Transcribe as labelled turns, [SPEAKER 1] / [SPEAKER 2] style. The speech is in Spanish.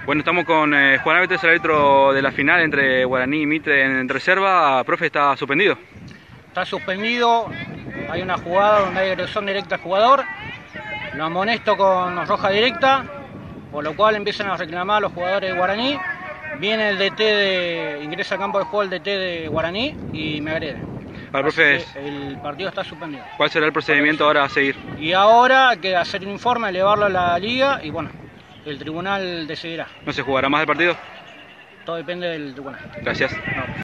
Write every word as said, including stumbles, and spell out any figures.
[SPEAKER 1] Bueno, estamos con eh, Juan Alberto, el árbitro de la final entre Guaraní y Mitre en reserva. Profe, está suspendido.
[SPEAKER 2] Está suspendido, hay una jugada donde hay agresión directa al jugador, lo amonesto con roja directa, por lo cual empiezan a reclamar a los jugadores de Guaraní. Viene el D T de, ingresa al campo de juego el D T de Guaraní y me agrede.
[SPEAKER 1] Al profe,
[SPEAKER 2] el partido está suspendido.
[SPEAKER 1] ¿Cuál será el procedimiento ahora a seguir?
[SPEAKER 2] Y ahora hay que hacer un informe, elevarlo a la liga y bueno, el tribunal decidirá.
[SPEAKER 1] ¿No se jugará más el partido?
[SPEAKER 2] Todo depende del tribunal.
[SPEAKER 1] Gracias.
[SPEAKER 2] No.